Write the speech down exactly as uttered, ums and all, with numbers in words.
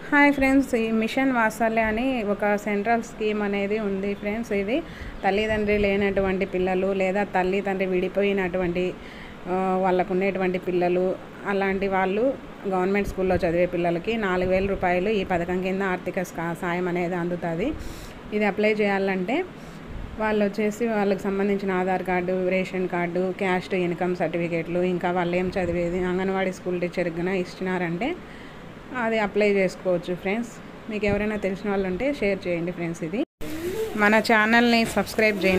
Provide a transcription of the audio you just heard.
Hi friends, ఈ mission Vatsalya అని ఒక సెంట్రల్ స్కీమ్ అనేది ఉంది ఫ్రెండ్స్. ఇది తల్లిదండ్రి లేనటువంటి పిల్లలు లేదా తల్లి తండ్రి విడిపోయినటువంటి వాళ్ళకు ఉండేటువంటి పిల్లలు, అలాంటి వాళ్ళు గవర్నమెంట్ స్కూల్లో చదివే పిల్లలకి నాలుగు వేల రూపాయలు ఈ పథకం కింద ఆర్థిక సాయం అనేది అందుతుంది. ఇది అప్లై చేయాలంటే వాళ్ళు వచ్చేసి వాళ్ళకి సంబంధించిన Aadhaar card, ration card, caste income సర్టిఫికేట్లు, ఇంకా వాళ్ళు ఏం చదివేది అంగన్వాడీ స్కూల్ టీచర్గా ఇచ్చినారంటే అది అప్లై చేసుకోవచ్చు ఫ్రెండ్స్. మీకు ఎవరైనా తెలిసిన వాళ్ళు ఉంటే షేర్ చేయండి ఫ్రెండ్స్. ఇది మన ఛానల్ని సబ్స్క్రైబ్ చేయండి.